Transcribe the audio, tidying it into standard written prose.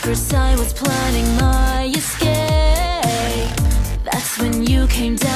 first I was planning my escape. That's when you came down